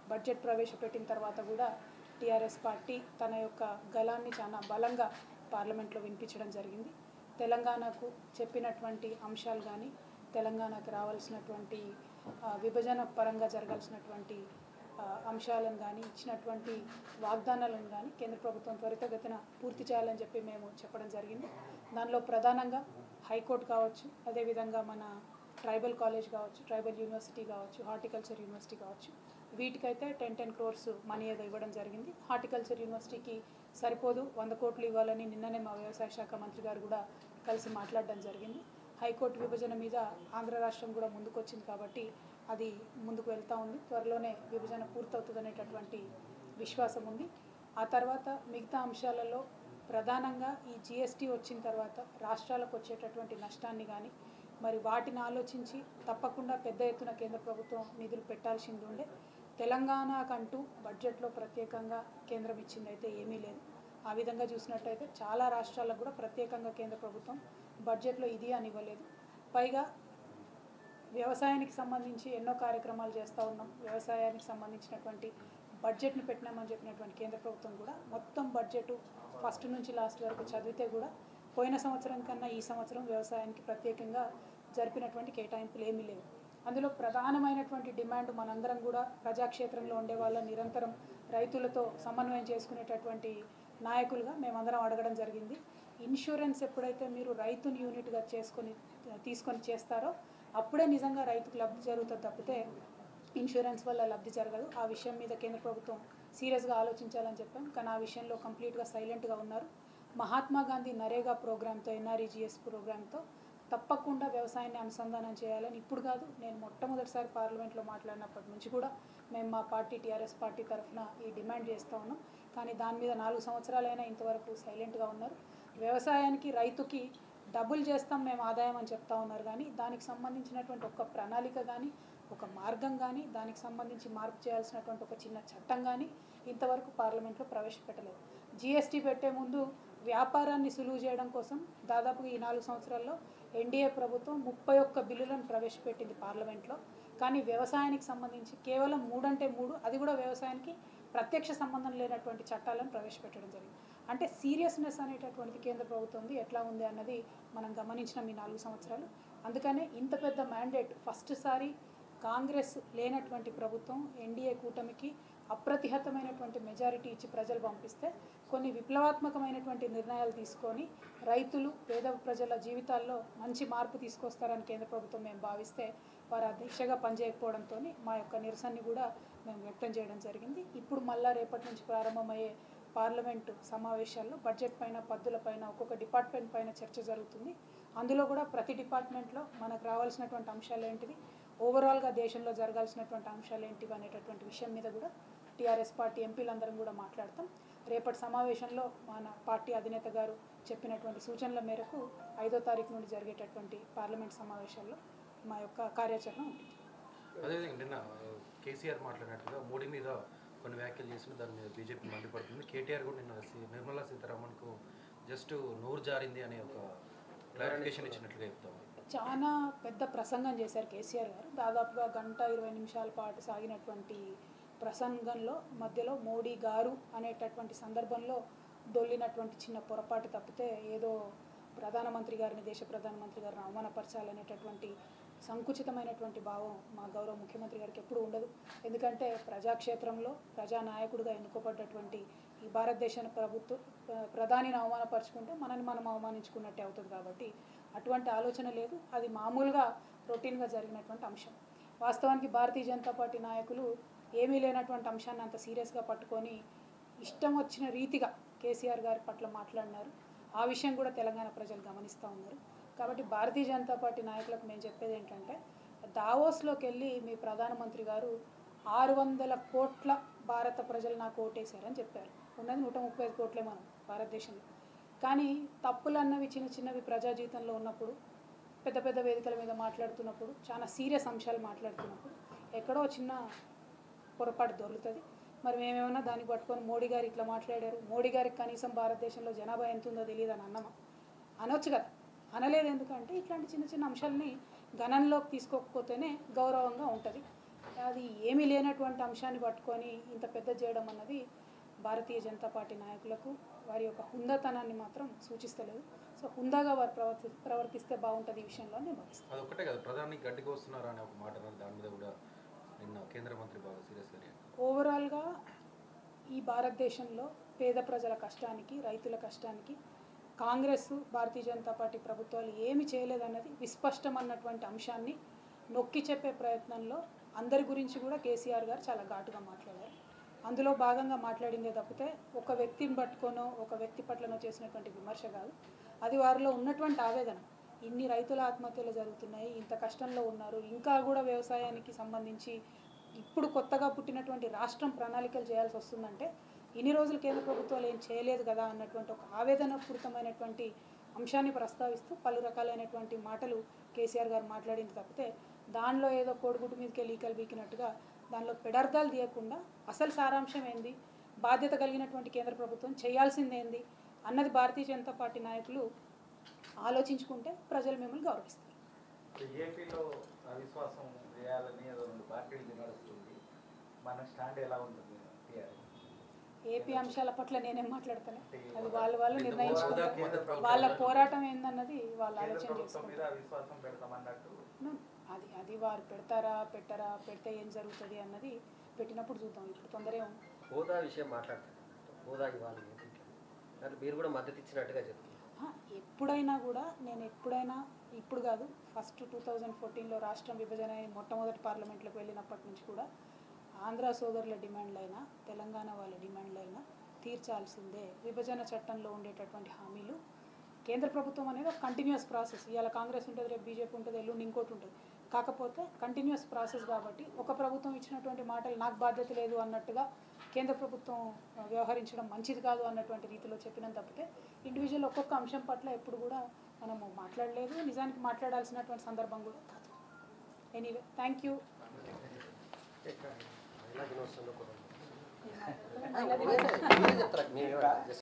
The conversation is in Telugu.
బడ్జెట్ ప్రవేశపెట్టిన తర్వాత కూడా టీఆర్ఎస్ పార్టీ తన యొక్క గళాన్ని చాలా బలంగా పార్లమెంట్లో వినిపించడం జరిగింది. తెలంగాణకు చెప్పినటువంటి అంశాలు కానీ, తెలంగాణకు రావాల్సినటువంటి విభజన పరంగా జరగాల్సినటువంటి అంశాలను కానీ, ఇచ్చినటువంటి వాగ్దానాలను కానీ కేంద్ర ప్రభుత్వం త్వరితగతిన పూర్తి చేయాలని చెప్పి మేము చెప్పడం జరిగింది. దానిలో ప్రధానంగా హైకోర్టు కావచ్చు, అదేవిధంగా మన ట్రైబల్ కాలేజ్ కావచ్చు, ట్రైబల్ యూనివర్సిటీ కావచ్చు, హార్టికల్చర్ యూనివర్సిటీ కావచ్చు, వీటికైతే 10 crores మనీ ఏదో ఇవ్వడం జరిగింది. హార్టికల్చర్ యూనివర్సిటీకి సరిపోదు, 100 కోట్లు ఇవ్వాలని నిన్ననే మా వ్యవసాయ శాఖ మంత్రి గారు కూడా కలిసి మాట్లాడడం జరిగింది. హైకోర్టు విభజన మీద ఆంధ్ర రాష్ట్రం కూడా ముందుకొచ్చింది కాబట్టి అది ముందుకు వెళ్తూ ఉంది. త్వరలోనే విభజన పూర్తవుతుందనేటటువంటి విశ్వాసం ఉంది. ఆ తర్వాత మిగతా అంశాలలో ప్రధానంగా ఈ జిఎస్టీ వచ్చిన తర్వాత రాష్ట్రాలకు వచ్చేటటువంటి నష్టాన్ని కానీ, మరి వాటిని ఆలోచించి తప్పకుండా పెద్ద ఎత్తున కేంద్ర ప్రభుత్వం నిధులు పెట్టాల్సింది ఉండే. తెలంగాణకంటూ బడ్జెట్లో ప్రత్యేకంగా కేంద్రం ఇచ్చింది అయితే ఏమీ లేదు. ఆ విధంగా చూసినట్టయితే చాలా రాష్ట్రాలకు కూడా ప్రత్యేకంగా కేంద్ర ప్రభుత్వం బడ్జెట్లో ఇది అని ఇవ్వలేదు. పైగా వ్యవసాయానికి సంబంధించి ఎన్నో కార్యక్రమాలు చేస్తూ ఉన్నాం. వ్యవసాయానికి సంబంధించినటువంటి బడ్జెట్ని పెట్టినామని చెప్పినటువంటి కేంద్ర ప్రభుత్వం కూడా మొత్తం బడ్జెట్ ఫస్ట్ నుంచి లాస్ట్ వరకు చదివితే కూడా పోయిన సంవత్సరం కన్నా ఈ సంవత్సరం వ్యవసాయానికి ప్రత్యేకంగా జరిపినటువంటి కేటాయింపులు ఏమీ లేవు. అందులో ప్రధానమైనటువంటి డిమాండ్ మనందరం కూడా ప్రజాక్షేత్రంలో ఉండే వాళ్ళ నిరంతరం రైతులతో సమన్వయం చేసుకునేటటువంటి నాయకులుగా మేమందరం అడగడం జరిగింది. ఇన్సూరెన్స్ ఎప్పుడైతే మీరు రైతుని యూనిట్గా తీసుకొని చేస్తారో అప్పుడే నిజంగా రైతుకు లబ్ధి జరుగుతుంది తప్పితే ఇన్సూరెన్స్ వల్ల లబ్ధి జరగదు. ఆ విషయం మీద కేంద్ర ప్రభుత్వం సీరియస్గా ఆలోచించాలని చెప్పాం. కానీ ఆ విషయంలో కంప్లీట్గా సైలెంట్గా ఉన్నారు. మహాత్మా గాంధీ నరేగా ప్రోగ్రామ్తో, ఎన్ఆర్ఈజిఎస్ ప్రోగ్రామ్తో తప్పకుండా వ్యవసాయాన్ని అనుసంధానం చేయాలని ఇప్పుడు కాదు, నేను మొట్టమొదటిసారి పార్లమెంట్లో మాట్లాడినప్పటి నుంచి కూడా మేము మా పార్టీ టీఆర్ఎస్ పార్టీ తరఫున ఈ డిమాండ్ చేస్తూ ఉన్నాం. కానీ దాని మీద 4 సంవత్సరాలైనా ఇంతవరకు సైలెంట్గా ఉన్నారు. వ్యవసాయానికి రైతుకి డబుల్ చేస్తాం మేము ఆదాయం అని చెప్తా ఉన్నారు. కానీ దానికి సంబంధించినటువంటి ఒక ప్రణాళిక కానీ, ఒక మార్గం కానీ, దానికి సంబంధించి మార్పు చేయాల్సినటువంటి ఒక చిన్న చట్టం కానీ ఇంతవరకు పార్లమెంట్లో ప్రవేశపెట్టలేదు. జిఎస్టీ పెట్టే ముందు వ్యాపారాన్ని సులువు చేయడం కోసం దాదాపుగా ఈ 4 సంవత్సరాల్లో ఎన్డీఏ ప్రభుత్వం 31 బిల్లులను ప్రవేశపెట్టింది పార్లమెంట్లో. కానీ వ్యవసాయానికి సంబంధించి కేవలం 3 అంటే 3, అది కూడా వ్యవసాయానికి ప్రత్యక్ష సంబంధం లేనటువంటి చట్టాలను ప్రవేశపెట్టడం జరిగింది. అంటే సీరియస్నెస్ అనేటటువంటిది కేంద్ర ప్రభుత్వం ఎట్లా ఉంది అన్నది మనం గమనించినాం ఈ 4 సంవత్సరాలు. అందుకనే ఇంత పెద్ద మ్యాండేట్ ఫస్ట్ సారి కాంగ్రెస్ లేనటువంటి ప్రభుత్వం ఎన్డీఏ కూటమికి అప్రతిహతమైనటువంటి మెజారిటీ ఇచ్చి ప్రజలు పంపిస్తే కొన్ని విప్లవాత్మకమైనటువంటి నిర్ణయాలు తీసుకొని రైతులు, పేద ప్రజల జీవితాల్లో మంచి మార్పు తీసుకొస్తారని కేంద్ర ప్రభుత్వం మేము భావిస్తే వారు ఆ దిశగా పనిచేయకపోవడంతో మా యొక్క నిరసనని కూడా మేము వ్యక్తం చేయడం జరిగింది. ఇప్పుడు మళ్ళా రేపటి నుంచి ప్రారంభమయ్యే పార్లమెంటు సమావేశాల్లో బడ్జెట్ పైన, పద్దుల పైన, ఒక్కొక్క డిపార్ట్మెంట్ పైన చర్చ జరుగుతుంది. అందులో కూడా ప్రతి డిపార్ట్మెంట్లో మనకు రావాల్సినటువంటి అంశాలు ఏంటివి, ఓవరాల్గా దేశంలో జరగాల్సినటువంటి అంశాలు ఏంటివి అనేటటువంటి విషయం మీద కూడా టీఆర్ఎస్ పార్టీ ఎంపీలందరం కూడా మాట్లాడతాం. రేపటి సమావేశంలో మన పార్టీ అధినేత గారు చెప్పినటువంటి సూచనల మేరకు 5వ తారీఖు నుండి జరిగేటటువంటి పార్లమెంట్ సమావేశాల్లో మా యొక్క కార్యాచరణ ఉంటుంది. అదేవిధంగా నిన్న కేసీఆర్ మాట్లాడినట్టుగా మోడీ మీద కొన్ని వ్యాఖ్యలు చేసిన దాని మీద బీజేపీ మండిపడుతుంది. కేటీఆర్ కూడా నిన్న నిర్మలా సీతారామన్కు జస్ట్ నోరు జారింది అనే ఒక క్లారిఫికేషన్ ఇచ్చినట్లుగా చెప్తాం. చాలా పెద్ద ప్రసంగం చేశారు కేసీఆర్ గారు. దాదాపుగా 1:20 నిమిషాల పాటు సాగినటువంటి ప్రసంగంలో మధ్యలో మోడీ గారు అనేటటువంటి సందర్భంలో దొల్లినటువంటి చిన్న పొరపాటు తప్పితే ఏదో ప్రధానమంత్రి గారిని, దేశ ప్రధానమంత్రి గారిని అవమానపరచాలనేటటువంటి సంకుచితమైనటువంటి భావం మా గౌరవ ముఖ్యమంత్రి గారికి ఎప్పుడూ ఉండదు. ఎందుకంటే ప్రజాక్షేత్రంలో ప్రజానాయకుడిగా ఎన్నుకోబడ్డటువంటి ఈ భారతదేశ ప్రధానిని అవమానపరుచుకుంటే మనని మనం అవమానించుకున్నట్టే అవుతుంది. కాబట్టి అటువంటి ఆలోచన లేదు. అది మామూలుగా రొటీన్గా జరిగినటువంటి అంశం. వాస్తవానికి భారతీయ జనతా పార్టీ నాయకులు ఏమీ లేనటువంటి అంశాన్ని అంత సీరియస్గా పట్టుకొని ఇష్టం వచ్చిన రీతిగా కేసీఆర్ గారి పట్ల మాట్లాడినారు. ఆ విషయం కూడా తెలంగాణ ప్రజలు గమనిస్తూ ఉన్నారు. కాబట్టి భారతీయ జనతా పార్టీ నాయకులకు మేము చెప్పేది ఏంటంటే, దావోస్లోకి వెళ్ళి మీ ప్రధానమంత్రి గారు 600 కోట్ల భారత ప్రజలు నాకు ఓటేశారని చెప్పారు. ఉన్నది 135 కోట్లే మనం భారతదేశంలో. కానీ తప్పులు అన్నవి చిన్న చిన్నవి ప్రజా జీవితంలో ఉన్నప్పుడు, పెద్ద పెద్ద వేదికల మీద మాట్లాడుతున్నప్పుడు, చాలా సీరియస్ అంశాలు మాట్లాడుతున్నప్పుడు ఎక్కడో చిన్న పొరపాటు దొరుకుతుంది. మరి మేమేమన్నా దాన్ని పట్టుకొని మోడీ గారు ఇట్లా మాట్లాడారు, మోడీ గారికి కనీసం భారతదేశంలో జనాభా ఎంత ఉందో తెలియదు అని అన్నమా? అనొచ్చు కదా. అనలేదు. ఎందుకంటే ఇట్లాంటి చిన్న చిన్న అంశాలని గణనలోకి తీసుకోకపోతేనే గౌరవంగా ఉంటుంది. అది ఏమీ లేనటువంటి అంశాన్ని పట్టుకొని ఇంత పెద్ద చేయడం అన్నది భారతీయ జనతా పార్టీ నాయకులకు వారి యొక్క హుందాతనాన్ని మాత్రం సూచిస్తలేదు. సో హుందాగా వారు ప్రవర్తిస్తే బాగుంటుంది ఈ విషయంలో నేను భావిస్తాను. అది ఒక్కటే కదా, ప్రధాని గడ్డికి వస్తున్నారా అనే ఒక మాట అన్నారు. దాని మీద కూడా నిన్న కేంద్ర మంత్రి బాగా సీరియస్గా ఓవరాల్గా ఈ భారతదేశంలో పేద ప్రజల కష్టానికి, రైతుల కష్టానికి కాంగ్రెస్, భారతీయ జనతా పార్టీ ప్రభుత్వాలు ఏమి చేయలేదన్నది విస్పష్టం అన్నటువంటి అంశాన్ని నొక్కి చెప్పే ప్రయత్నంలో అందరి గురించి కూడా కేసీఆర్ గారు చాలా ఘాటుగా మాట్లాడారు. అందులో భాగంగా మాట్లాడిందే తప్పితే ఒక వ్యక్తిని పట్టుకోనో ఒక వ్యక్తి పట్లనో చేసినటువంటి విమర్శ కాదు. అది వారిలో ఉన్నటువంటి ఆవేదన. ఇన్ని రైతుల ఆత్మహత్యలు జరుగుతున్నాయి, ఇంత కష్టంలో ఉన్నారు, ఇంకా కూడా వ్యవసాయానికి సంబంధించి ఇప్పుడు కొత్తగా పుట్టినటువంటి రాష్ట్రం ప్రణాళికలు చేయాల్సి వస్తుందంటే ఇన్ని రోజులు కేంద్ర ప్రభుత్వాలు ఏం చేయలేదు కదా అన్నటువంటి ఒక ఆవేదనపూరితమైనటువంటి అంశాన్ని ప్రస్తావిస్తూ పలు రకాలైనటువంటి మాటలు కేసీఆర్ గారు మాట్లాడింది తప్పితే దానిలో ఏదో కోడిగుడ్డు మీదకి లీకలు బీకినట్టుగా దానిలో పెడార్థాలు తీయకుండా అసలు సారాంశం ఏంది, బాధ్యత కలిగినటువంటి కేంద్ర ప్రభుత్వం చేయాల్సిందేంది అన్నది భారతీయ జనతా పార్టీ నాయకులు ఆలోచించుకుంటే ప్రజలు మిమ్మల్ని గౌరవిస్తారు. ఏపీలో అవిశ్వాసం చేయాలని ఏదో 2 పార్టీలు నడుస్తుంది. మన స్టాండ్ ఎలా ఉంటుంది? ఏపీ అంశాల పట్ల నేనేం మాట్లాడతాను, అది వాళ్ళు నిర్ణయించుకుంటారు. వాళ్ళ పోరాటం ఏందన్నది వాళ్ళు ఆలోచన చేసుకుంటారు. అది వారు పెడితే ఏం జరుగుతుంది అన్నది పెట్టినప్పుడు చూద్దాం. ఇప్పుడు తొందర హోదా విషయం మాట్లాడతారు. హోదా ఇవ్వాలి మీరు కూడా మద్దతు ఇచ్చినట్టుగా చెప్తున్నారు. ఎప్పుడైనా కూడా నేను ఇప్పుడు కాదు, ఫస్ట్ 2014లో రాష్ట్రం విభజన మొట్టమొదటి పార్లమెంట్లోకి వెళ్ళినప్పటి నుంచి కూడా ఆంధ్ర సోదరుల డిమాండ్లైనా తెలంగాణ వాళ్ళ డిమాండ్లైనా తీర్చాల్సిందే. విభజన చట్టంలో ఉండేటటువంటి హామీలు కేంద్ర ప్రభుత్వం అనేది ఒక కంటిన్యూస్ ప్రాసెస్. ఇవాళ కాంగ్రెస్ ఉంటుంది, రేపు బీజేపీ ఉంటుంది, ఎల్లుండి ఇంకోటి ఉంటుంది. కాకపోతే కంటిన్యూస్ ప్రాసెస్ కాబట్టి ఒక ప్రభుత్వం ఇచ్చినటువంటి మాటలు నాకు బాధ్యత లేదు అన్నట్టుగా కేంద్ర ప్రభుత్వం వ్యవహరించడం మంచిది కాదు అన్నటువంటి రీతిలో చెప్పినంత తప్పితే ఇండివిజువల్ ఒక్కొక్క అంశం పట్ల ఎప్పుడు కూడా మనము మాట్లాడలేదు, నిజానికి మాట్లాడాల్సినటువంటి సందర్భం కూడా కాదు. Anyway, thank you. చెప్తారా